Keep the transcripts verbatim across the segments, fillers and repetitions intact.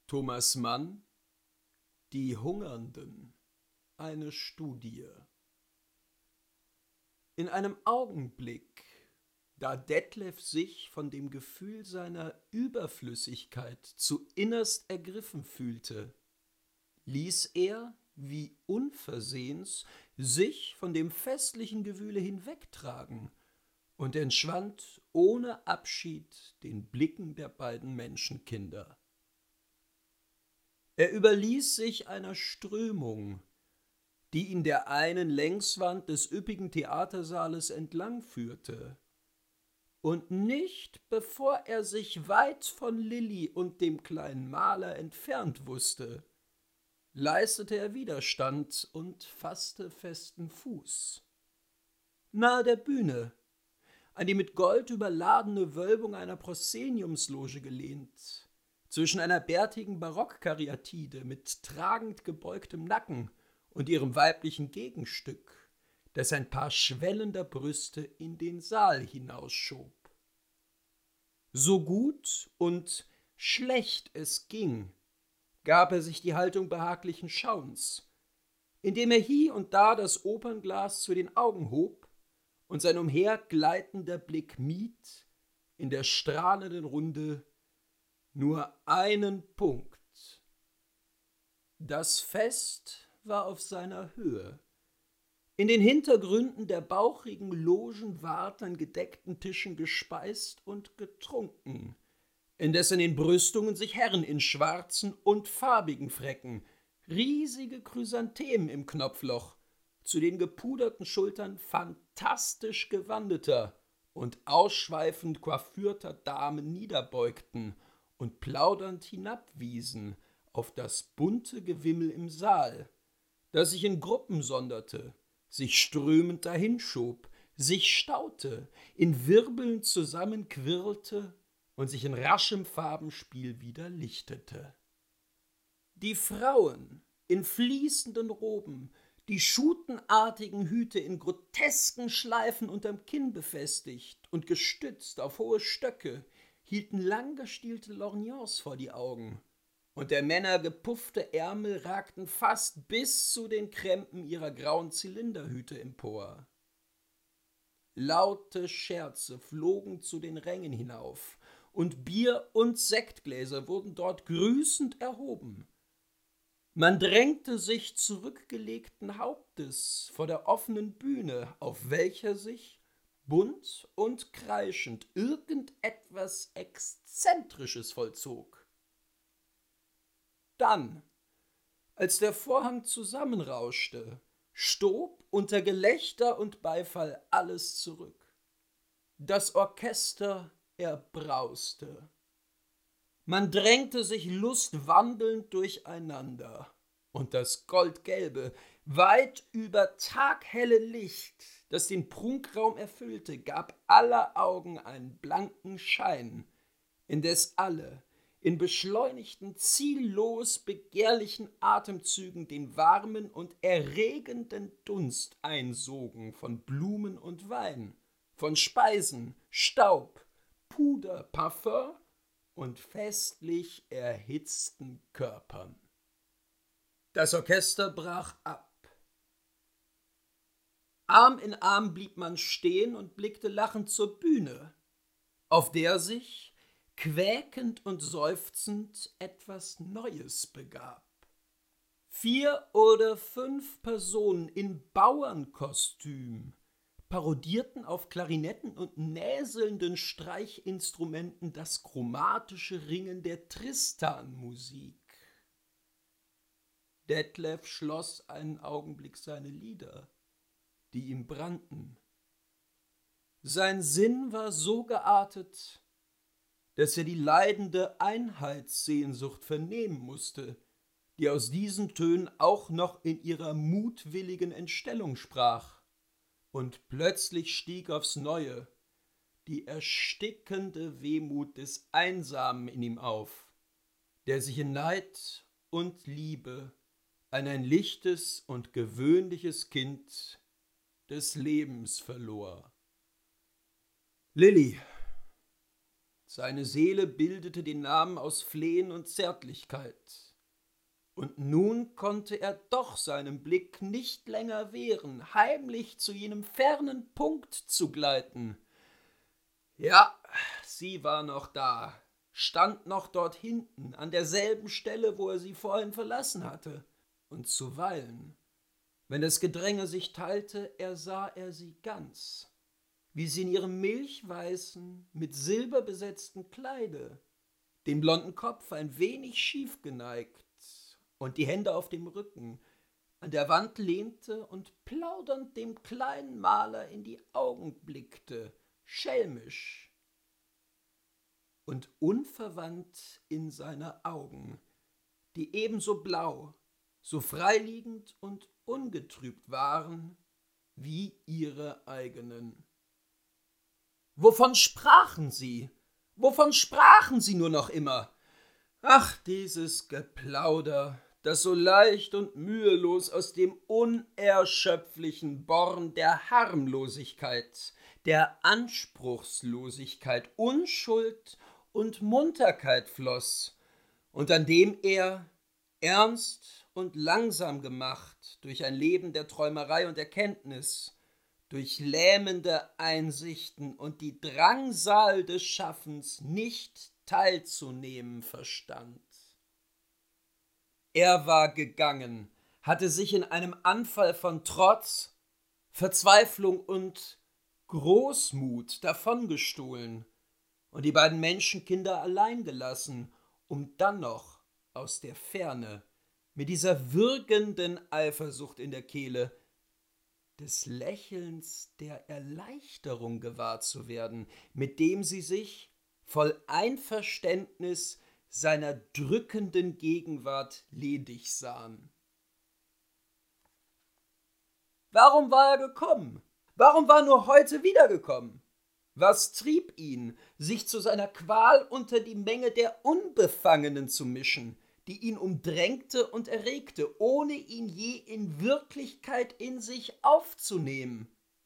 Thomas Mann, Die Hungernden, eine Studie. In einem Augenblick, da Detlef sich von dem Gefühl seiner Überflüssigkeit zu innerst ergriffen fühlte, ließ er, wie unversehens, sich von dem festlichen Gewühle hinwegtragen und entschwand ohne Abschied den Blicken der beiden Menschenkinder. Er überließ sich einer Strömung, die ihn der einen Längswand des üppigen Theatersaales entlang führte. Und nicht bevor er sich weit von Lilli und dem kleinen Maler entfernt wusste, leistete er Widerstand und fasste festen Fuß. Nahe der Bühne, an die mit Gold überladene Wölbung einer Proszeniumsloge gelehnt, zwischen einer bärtigen Barockkaryatide mit tragend gebeugtem Nacken und ihrem weiblichen Gegenstück, das ein paar schwellender Brüste in den Saal hinausschob. So gut und schlecht es ging, gab er sich die Haltung behaglichen Schauens, indem er hie und da das Opernglas zu den Augen hob und sein umhergleitender Blick mied in der strahlenden Runde nur einen Punkt. Das Fest war auf seiner Höhe. In den Hintergründen der bauchigen Logen ward an gedeckten Tischen gespeist und getrunken, indes in den Brüstungen sich Herren in schwarzen und farbigen Fräcken, riesige Chrysanthemen im Knopfloch, zu den gepuderten Schultern fantastisch gewandeter und ausschweifend coiffürter Damen niederbeugten und plaudernd hinabwiesen auf das bunte Gewimmel im Saal, das sich in Gruppen sonderte, sich strömend dahinschob, sich staute, in Wirbeln zusammenquirlte und sich in raschem Farbenspiel wieder lichtete. Die Frauen in fließenden Roben, die schutenartigen Hüte in grotesken Schleifen unterm Kinn befestigt und gestützt auf hohe Stöcke, hielten langgestielte Lorgnons vor die Augen, und der Männer gepuffte Ärmel ragten fast bis zu den Krempen ihrer grauen Zylinderhüte empor. Laute Scherze flogen zu den Rängen hinauf, und Bier- und Sektgläser wurden dort grüßend erhoben. Man drängte sich zurückgelegten Hauptes vor der offenen Bühne, auf welcher sich, bunt und kreischend, irgendetwas Exzentrisches vollzog. Dann, als der Vorhang zusammenrauschte, stob unter Gelächter und Beifall alles zurück. Das Orchester erbrauste. Man drängte sich lustwandelnd durcheinander, und das goldgelbe, weit über taghelle Licht, das den Prunkraum erfüllte, gab aller Augen einen blanken Schein, indes alle in beschleunigten, ziellos begehrlichen Atemzügen den warmen und erregenden Dunst einsogen von Blumen und Wein, von Speisen, Staub, Puder, Parfum und festlich erhitzten Körpern. Das Orchester brach ab. Arm in Arm blieb man stehen und blickte lachend zur Bühne, auf der sich, quäkend und seufzend, etwas Neues begab. Vier oder fünf Personen in Bauernkostüm parodierten auf Klarinetten und näselnden Streichinstrumenten das chromatische Ringen der Tristan-Musik. Detlef schloss einen Augenblick seine Lider, die ihm brannten. Sein Sinn war so geartet, dass er die leidende Einheitssehnsucht vernehmen musste, die aus diesen Tönen auch noch in ihrer mutwilligen Entstellung sprach. Und plötzlich stieg aufs Neue die erstickende Wehmut des Einsamen in ihm auf, der sich in Neid und Liebe an ein lichtes und gewöhnliches Kind des Lebens verlor. Lilli, Seine Seele bildete den Namen aus Flehen und Zärtlichkeit. Und nun konnte er doch seinem Blick nicht länger wehren, heimlich zu jenem fernen Punkt zu gleiten. Ja, sie war noch da, stand noch dort hinten, an derselben Stelle, wo er sie vorhin verlassen hatte. Und zuweilen, wenn das Gedränge sich teilte, ersah er sie ganz, wie sie in ihrem milchweißen, mit Silber besetzten Kleide, den blonden Kopf ein wenig schief geneigt und die Hände auf dem Rücken, an der Wand lehnte und plaudernd dem kleinen Maler in die Augen blickte, schelmisch. Und unverwandt in seine Augen, die ebenso blau, so freiliegend und ungetrübt waren wie ihre eigenen. Wovon sprachen sie? Wovon sprachen sie nur noch immer? Ach, dieses Geplauder, das so leicht und mühelos aus dem unerschöpflichen Born der Harmlosigkeit, der Anspruchslosigkeit, Unschuld und Munterkeit floss, und an dem er, ernst und langsam gemacht durch ein Leben der Träumerei und Erkenntnis, durch lähmende Einsichten und die Drangsal des Schaffens nicht teilzunehmen verstand. Er war gegangen, hatte sich in einem Anfall von Trotz, Verzweiflung und Großmut davongestohlen und die beiden Menschenkinder allein gelassen, um dann noch aus der Ferne, mit dieser würgenden Eifersucht in der Kehle, des Lächelns der Erleichterung gewahr zu werden, mit dem sie sich voll Einverständnis seiner drückenden Gegenwart ledig sahen. Warum war er gekommen? Warum war nur heute wiedergekommen? Was trieb ihn, sich zu seiner Qual unter die Menge der Unbefangenen zu mischen, die ihn umdrängte und erregte, ohne ihn je in Wirklichkeit in sich aufzunehmen?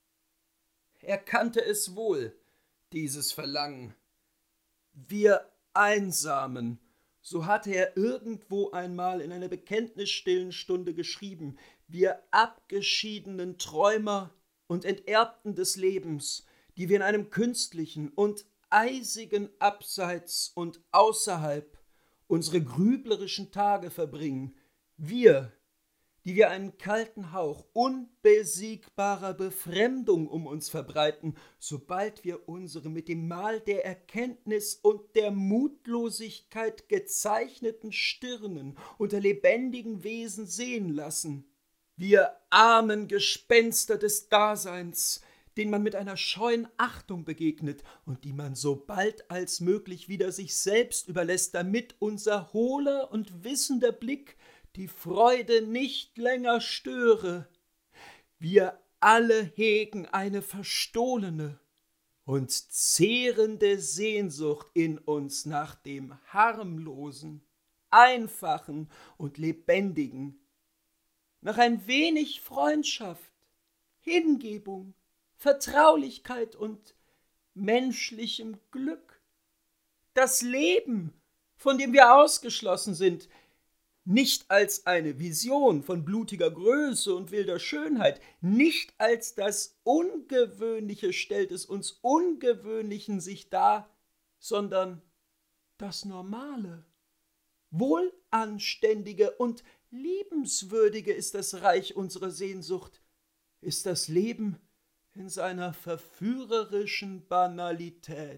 Er kannte es wohl, dieses Verlangen. Wir Einsamen, so hatte er irgendwo einmal in einer bekenntnisstillen Stunde geschrieben, wir abgeschiedenen Träumer und Enterbten des Lebens, die wir in einem künstlichen und eisigen Abseits und außerhalb unsere grüblerischen Tage verbringen, wir, die wir einen kalten Hauch unbesiegbarer Befremdung um uns verbreiten, sobald wir unsere mit dem Mal der Erkenntnis und der Mutlosigkeit gezeichneten Stirnen unter lebendigen Wesen sehen lassen. Wir armen Gespenster des Daseins, denen man mit einer scheuen Achtung begegnet und die man so bald als möglich wieder sich selbst überlässt, damit unser hohler und wissender Blick die Freude nicht länger störe. Wir alle hegen eine verstohlene und zehrende Sehnsucht in uns nach dem harmlosen, einfachen und lebendigen, nach ein wenig Freundschaft, Hingebung, Vertraulichkeit und menschlichem Glück. Das Leben, von dem wir ausgeschlossen sind, nicht als eine Vision von blutiger Größe und wilder Schönheit, nicht als das Ungewöhnliche stellt es uns Ungewöhnlichen sich dar, sondern das Normale, Wohlanständige und Liebenswürdige ist das Reich unserer Sehnsucht, ist das Leben in seiner verführerischen Banalität.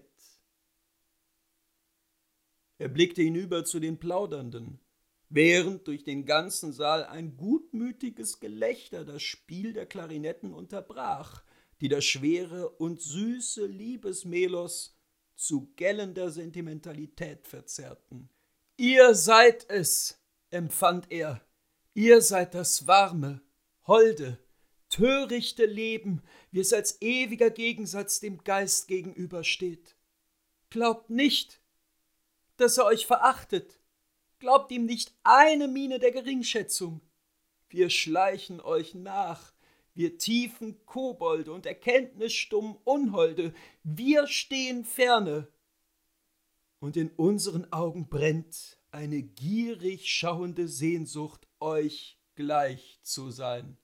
Er blickte hinüber zu den Plaudernden, während durch den ganzen Saal ein gutmütiges Gelächter das Spiel der Klarinetten unterbrach, die das schwere und süße Liebesmelos zu gellender Sentimentalität verzerrten. »Ihr seid es«, empfand er, »ihr seid das warme, holde, törichte Leben, wie es als ewiger Gegensatz dem Geist gegenübersteht. Glaubt nicht, dass er euch verachtet, glaubt ihm nicht eine Miene der Geringschätzung. Wir schleichen euch nach, wir tiefen Kobolde und erkenntnisstummen Unholde, wir stehen ferne. und in unseren Augen brennt eine gierig schauende Sehnsucht, euch gleich zu sein.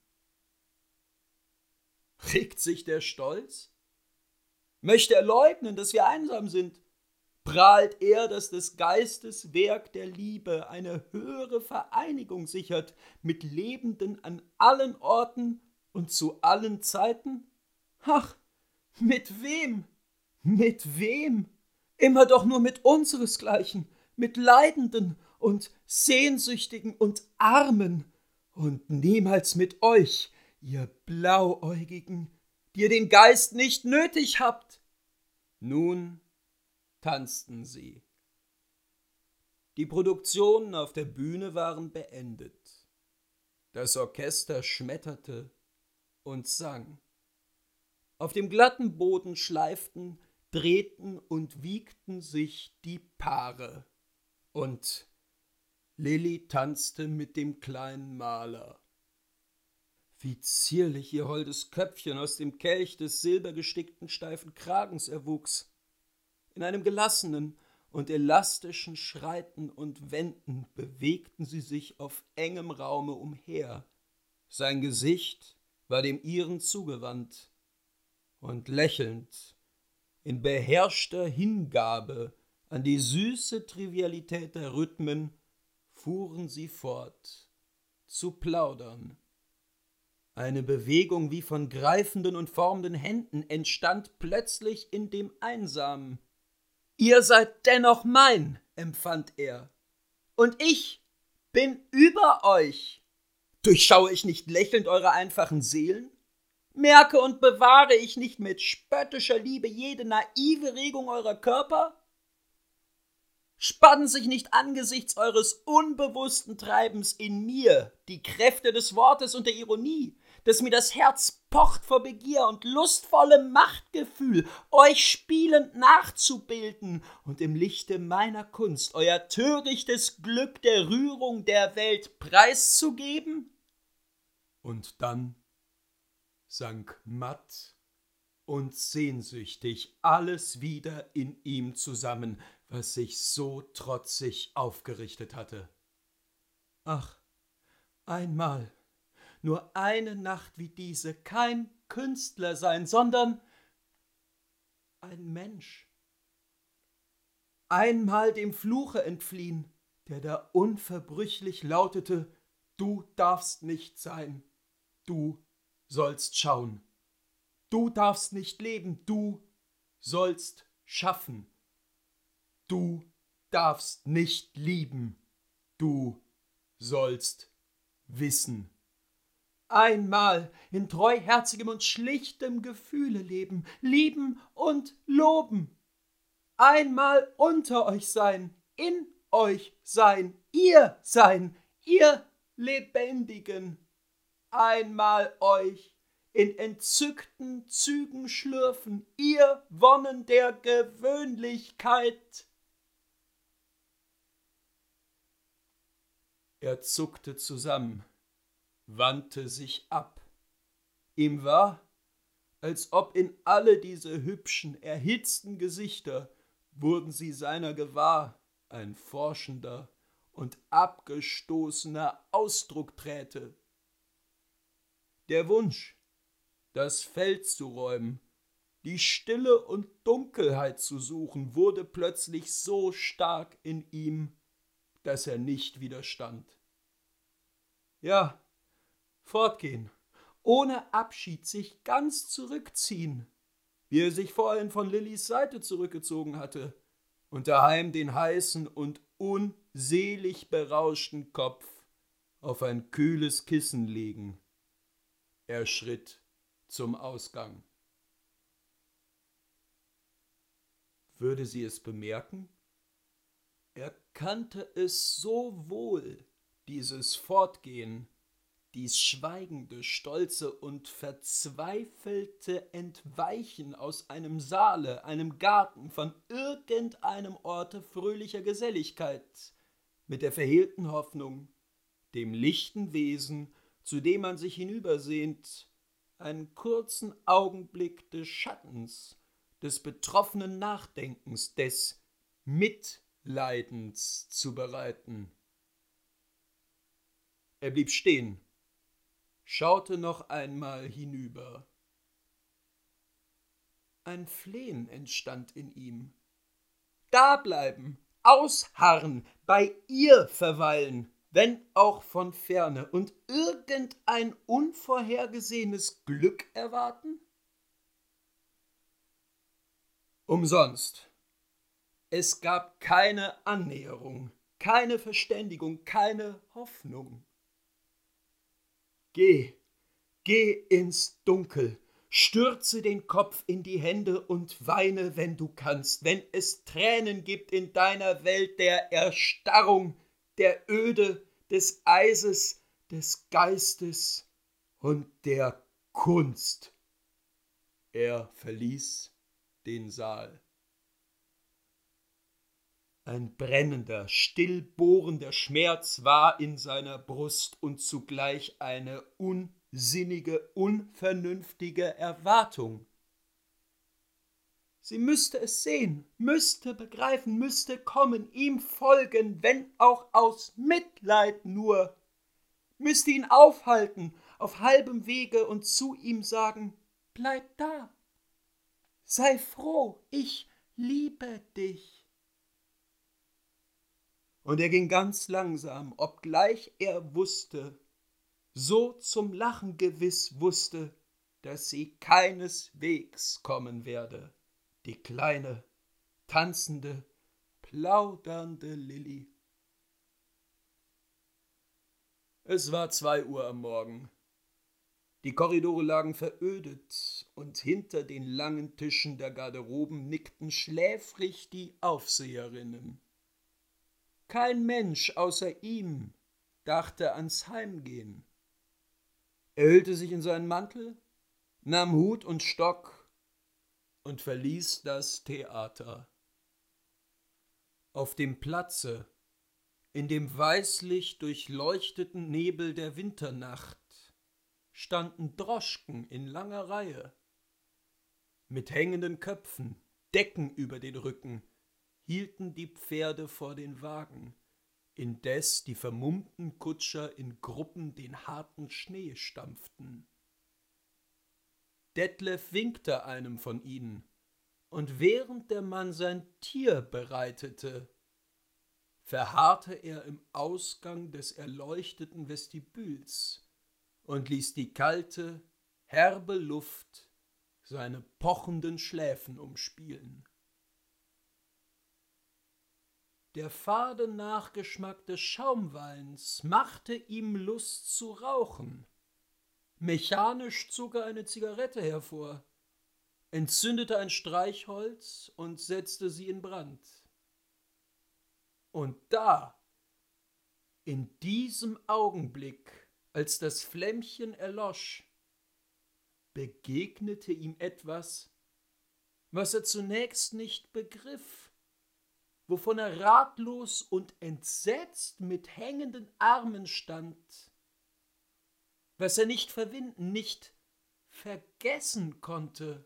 Regt sich der Stolz? Möchte er leugnen, dass wir einsam sind? Prahlt er, dass des Geistes Werk der Liebe eine höhere Vereinigung sichert mit Lebenden an allen Orten und zu allen Zeiten? Ach, mit wem? Mit wem? Immer doch nur mit unseresgleichen, mit Leidenden und Sehnsüchtigen und Armen und niemals mit euch, ihr Blauäugigen, die ihr den Geist nicht nötig habt. Nun tanzten sie. Die Produktionen auf der Bühne waren beendet. Das Orchester schmetterte und sang. Auf dem glatten Boden schleiften, drehten und wiegten sich die Paare. Und Lilli tanzte mit dem kleinen Maler. Wie zierlich ihr holdes Köpfchen aus dem Kelch des silbergestickten steifen Kragens erwuchs. In einem gelassenen und elastischen Schreiten und Wenden bewegten sie sich auf engem Raume umher. Sein Gesicht war dem ihren zugewandt, und lächelnd, in beherrschter Hingabe an die süße Trivialität der Rhythmen, fuhren sie fort, zu plaudern. Eine Bewegung wie von greifenden und formenden Händen entstand plötzlich in dem Einsamen. »Ihr seid dennoch mein«, empfand er, »und ich bin über euch. Durchschaue ich nicht lächelnd eure einfachen Seelen? Merke und bewahre ich nicht mit spöttischer Liebe jede naive Regung eurer Körper? Spannen sich nicht angesichts eures unbewussten Treibens in mir die Kräfte des Wortes und der Ironie, dass mir das Herz pocht vor Begier und lustvollem Machtgefühl, euch spielend nachzubilden und im Lichte meiner Kunst euer törichtes Glück der Rührung der Welt preiszugeben? Und dann sank matt und sehnsüchtig alles wieder in ihm zusammen, was sich so trotzig aufgerichtet hatte. Ach, einmal, nur eine Nacht wie diese, kein Künstler sein, sondern ein Mensch. Einmal dem Fluche entfliehen, der da unverbrüchlich lautete: Du darfst nicht sein, du sollst schauen. Du darfst nicht leben, du sollst schaffen. Du darfst nicht lieben, du sollst wissen. Einmal in treuherzigem und schlichtem Gefühle leben, lieben und loben. Einmal unter euch sein, in euch sein, ihr sein, ihr Lebendigen. Einmal euch in entzückten Zügen schlürfen, ihr Wonnen der Gewöhnlichkeit. Er zuckte zusammen, wandte sich ab. Ihm war, als ob in alle diese hübschen, erhitzten Gesichter wurden sie seiner gewahr, ein forschender und abgestoßener Ausdruck träte. Der Wunsch, das Feld zu räumen, die Stille und Dunkelheit zu suchen, wurde plötzlich so stark in ihm, dass er nicht widerstand. Ja, fortgehen, ohne Abschied sich ganz zurückziehen, wie er sich vorhin von Lillis Seite zurückgezogen hatte, und daheim den heißen und unselig berauschten Kopf auf ein kühles Kissen legen. Er schritt zum Ausgang. Würde sie es bemerken? Er kannte es so wohl, dieses Fortgehen, dies schweigende, stolze und verzweifelte Entweichen aus einem Saale, einem Garten, von irgendeinem Orte fröhlicher Geselligkeit, mit der verhehlten Hoffnung, dem lichten Wesen, zu dem man sich hinübersehnt, einen kurzen Augenblick des Schattens, des betroffenen Nachdenkens, des Mitleidens zu bereiten. Er blieb stehen, schaute noch einmal hinüber. Ein Flehen entstand in ihm. Dableiben, ausharren, bei ihr verweilen, wenn auch von ferne, und irgendein unvorhergesehenes Glück erwarten? Umsonst. Es gab keine Annäherung, keine Verständigung, keine Hoffnung. Geh, geh ins Dunkel, stürze den Kopf in die Hände und weine, wenn du kannst, wenn es Tränen gibt in deiner Welt der Erstarrung, der Öde, des Eises, des Geistes und der Kunst. Er verließ den Saal. Ein brennender, stillbohrender Schmerz war in seiner Brust und zugleich eine unsinnige, unvernünftige Erwartung. Sie müsste es sehen, müsste begreifen, müsste kommen, ihm folgen, wenn auch aus Mitleid nur, müsste ihn aufhalten auf halbem Wege und zu ihm sagen: Bleib da, sei froh, ich liebe dich. Und er ging ganz langsam, obgleich er wusste, so zum Lachen gewiss wusste, dass sie keineswegs kommen werde, die kleine, tanzende, plaudernde Lilli. Es war zwei Uhr am Morgen. Die Korridore lagen verödet, und hinter den langen Tischen der Garderoben nickten schläfrig die Aufseherinnen. Kein Mensch außer ihm dachte ans Heimgehen. Er hüllte sich in seinen Mantel, nahm Hut und Stock und verließ das Theater. Auf dem Platze, in dem weißlich durchleuchteten Nebel der Winternacht, standen Droschken in langer Reihe. Mit hängenden Köpfen, Decken über den Rücken, hielten die Pferde vor den Wagen, indes die vermummten Kutscher in Gruppen den harten Schnee stampften. Detlef winkte einem von ihnen, und während der Mann sein Tier bereitete, verharrte er im Ausgang des erleuchteten Vestibüls und ließ die kalte, herbe Luft seine pochenden Schläfen umspielen. Der fade Nachgeschmack des Schaumweins machte ihm Lust zu rauchen. Mechanisch zog er eine Zigarette hervor, entzündete ein Streichholz und setzte sie in Brand. Und da, in diesem Augenblick, als das Flämmchen erlosch, begegnete ihm etwas, was er zunächst nicht begriff, wovon er ratlos und entsetzt mit hängenden Armen stand, was er nicht verwinden, nicht vergessen konnte.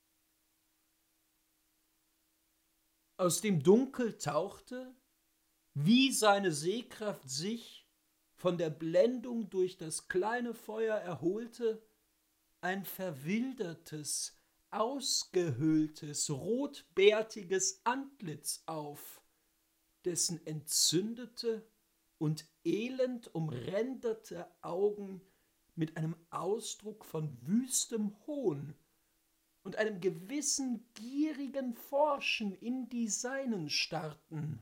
Aus dem Dunkel tauchte, wie seine Sehkraft sich von der Blendung durch das kleine Feuer erholte, ein verwildertes, ausgehöhltes, rotbärtiges Antlitz auf, dessen entzündete und elend umränderte Augen mit einem Ausdruck von wüstem Hohn und einem gewissen gierigen Forschen in die seinen starrten.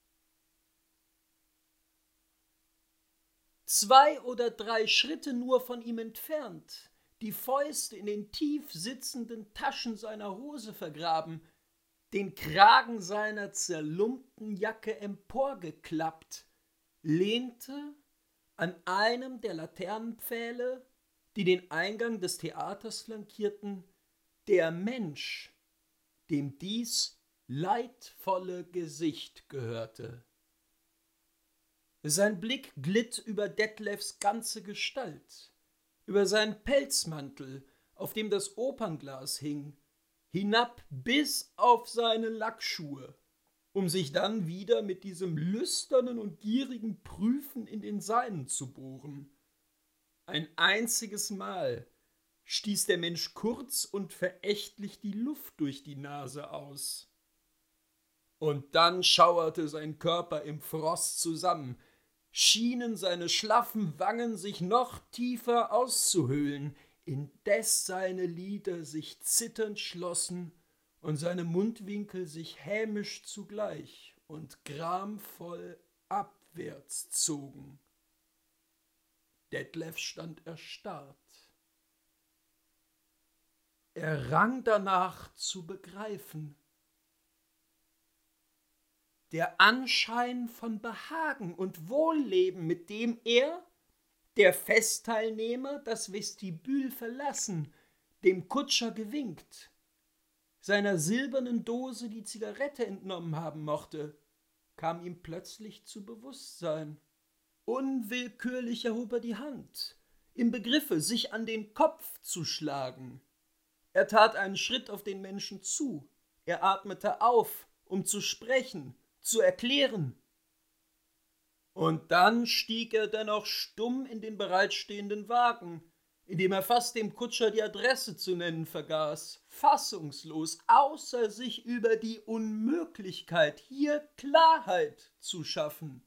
Zwei oder drei Schritte nur von ihm entfernt, die Fäuste in den tief sitzenden Taschen seiner Hose vergraben, den Kragen seiner zerlumpten Jacke emporgeklappt, lehnte an einem der Laternenpfähle, die den Eingang des Theaters flankierten, der Mensch, dem dies leidvolle Gesicht gehörte. Sein Blick glitt über Detlefs ganze Gestalt, über seinen Pelzmantel, auf dem das Opernglas hing, hinab bis auf seine Lackschuhe, um sich dann wieder mit diesem lüsternen und gierigen Prüfen in den seinen zu bohren. Ein einziges Mal stieß der Mensch kurz und verächtlich die Luft durch die Nase aus. Und dann schauerte sein Körper im Frost zusammen, schienen seine schlaffen Wangen sich noch tiefer auszuhöhlen, indes seine Lider sich zitternd schlossen und seine Mundwinkel sich hämisch zugleich und gramvoll abwärts zogen. Detlef stand erstarrt. Er rang danach zu begreifen. Der Anschein von Behagen und Wohlleben, mit dem er, der Festteilnehmer, das Vestibül verlassen, dem Kutscher gewinkt, seiner silbernen Dose die Zigarette entnommen haben mochte, kam ihm plötzlich zu Bewusstsein. Unwillkürlich erhob er die Hand, im Begriffe, sich an den Kopf zu schlagen. Er tat einen Schritt auf den Menschen zu. Er atmete auf, um zu sprechen, zu erklären. Und dann stieg er dennoch stumm in den bereitstehenden Wagen, indem er fast dem Kutscher die Adresse zu nennen vergaß, fassungslos, außer sich über die Unmöglichkeit, hier Klarheit zu schaffen.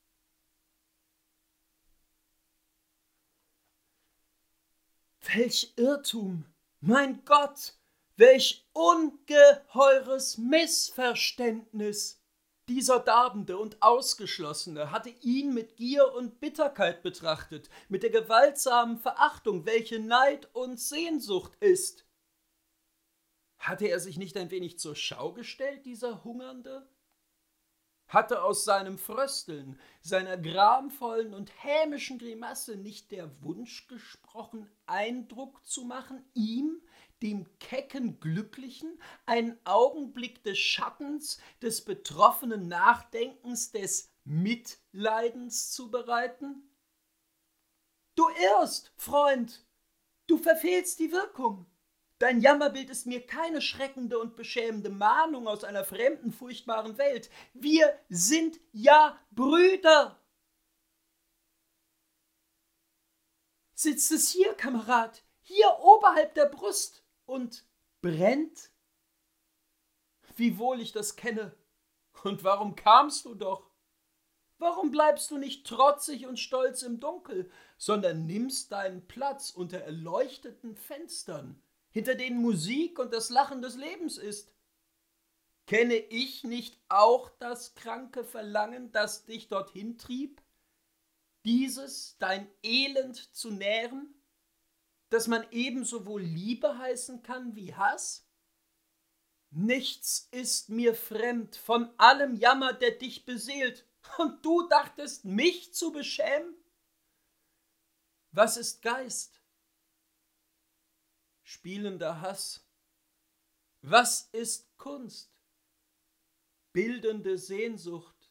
Welch Irrtum! Mein Gott, welch ungeheures Missverständnis! Dieser Darbende und Ausgeschlossene hatte ihn mit Gier und Bitterkeit betrachtet, mit der gewaltsamen Verachtung, welche Neid und Sehnsucht ist. Hatte er sich nicht ein wenig zur Schau gestellt, dieser Hungernde? Hatte aus seinem Frösteln, seiner gramvollen und hämischen Grimasse nicht der Wunsch gesprochen, Eindruck zu machen, ihm, dem kecken Glücklichen, einen Augenblick des Schattens, des betroffenen Nachdenkens, des Mitleidens zu bereiten? Du irrst, Freund, du verfehlst die Wirkung. Dein Jammerbild ist mir keine schreckende und beschämende Mahnung aus einer fremden, furchtbaren Welt. Wir sind ja Brüder. Sitzt es hier, Kamerad, hier oberhalb der Brust und brennt? Wie wohl ich das kenne. Und warum kamst du doch? Warum bleibst du nicht trotzig und stolz im Dunkel, sondern nimmst deinen Platz unter erleuchteten Fenstern, hinter denen Musik und das Lachen des Lebens ist? Kenne ich nicht auch das kranke Verlangen, das dich dorthin trieb, dieses dein Elend zu nähren, das man ebenso wohl Liebe heißen kann wie Hass? Nichts ist mir fremd von allem Jammer, der dich beseelt, und du dachtest, mich zu beschämen? Was ist Geist? Spielender Hass. Was ist Kunst? Bildende Sehnsucht.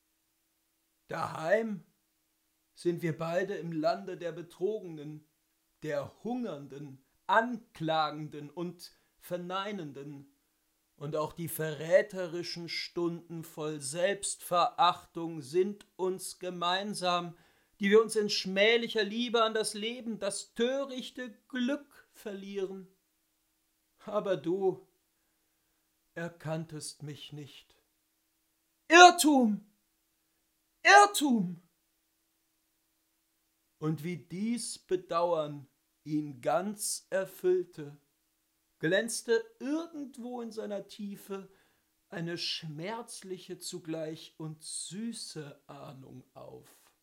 Daheim sind wir beide im Lande der Betrogenen, der Hungernden, Anklagenden und Verneinenden, und auch die verräterischen Stunden voll Selbstverachtung sind uns gemeinsam, die wir uns in schmählicher Liebe an das Leben, das törichte Glück verlieren. Aber du erkanntest mich nicht. Irrtum! Irrtum! Und wie dies Bedauern ihn ganz erfüllte, glänzte irgendwo in seiner Tiefe eine schmerzliche zugleich und süße Ahnung auf.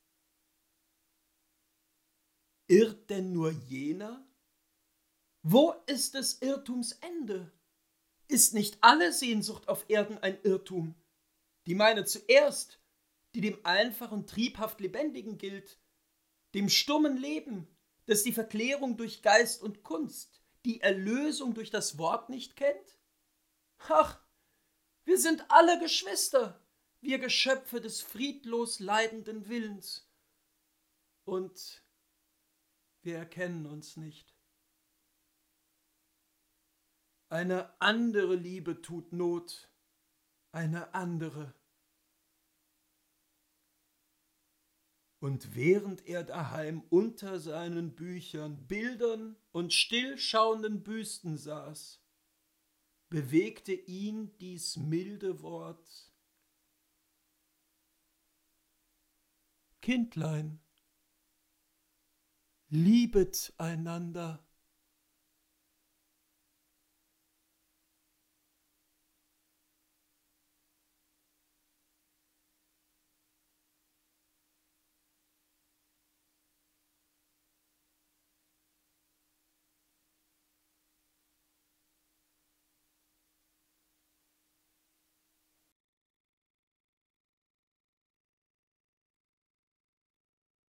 Irrt denn nur jener? Wo ist des Irrtums Ende? Ist nicht alle Sehnsucht auf Erden ein Irrtum? Die meine zuerst, die dem einfachen, triebhaft Lebendigen gilt, dem stummen Leben, das die Verklärung durch Geist und Kunst, die Erlösung durch das Wort nicht kennt? Ach, wir sind alle Geschwister, wir Geschöpfe des friedlos leidenden Willens. Und wir erkennen uns nicht. Eine andere Liebe tut Not, eine andere. Und während er daheim unter seinen Büchern, Bildern und stillschauenden Büsten saß, bewegte ihn dies milde Wort: Kindlein, liebet einander.